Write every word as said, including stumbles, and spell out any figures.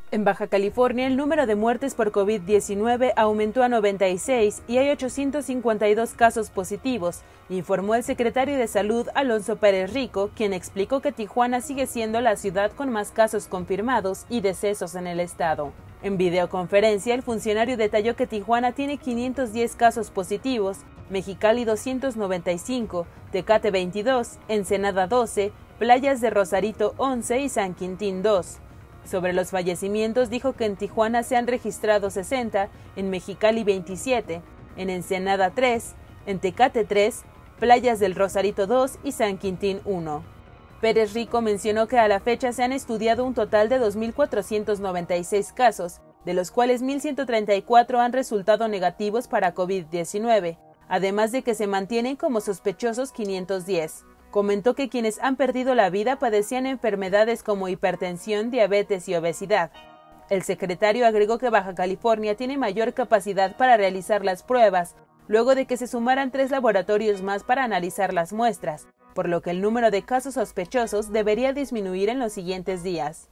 En Baja California, el número de muertes por COVID diecinueve aumentó a noventa y seis y hay ochocientos cincuenta y dos casos positivos, informó el secretario de Salud Alonso Pérez Rico, quien explicó que Tijuana sigue siendo la ciudad con más casos confirmados y decesos en el estado. En videoconferencia, el funcionario detalló que Tijuana tiene quinientos diez casos positivos, Mexicali doscientos noventa y cinco, Tecate veintidós, Ensenada doce, Playas de Rosarito once y San Quintín dos. Sobre los fallecimientos dijo que en Tijuana se han registrado sesenta, en Mexicali veintisiete, en Ensenada tres, en Tecate tres, Playas del Rosarito dos y San Quintín uno. Pérez Rico mencionó que a la fecha se han estudiado un total de dos mil cuatrocientos noventa y seis casos, de los cuales mil ciento treinta y cuatro han resultado negativos para COVID diecinueve, además de que se mantienen como sospechosos quinientos diez. Comentó que quienes han perdido la vida padecían enfermedades como hipertensión, diabetes y obesidad. El secretario agregó que Baja California tiene mayor capacidad para realizar las pruebas, luego de que se sumaran tres laboratorios más para analizar las muestras, por lo que el número de casos sospechosos debería disminuir en los siguientes días.